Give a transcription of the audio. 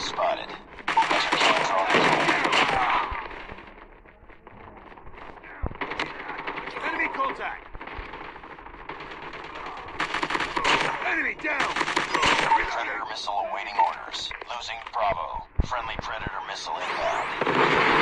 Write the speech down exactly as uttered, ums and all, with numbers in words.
spotted. Laser cannon drone deployed. Enemy contact! Enemy down! Predator missile awaiting orders. Losing Bravo. Friendly Predator missile inbound.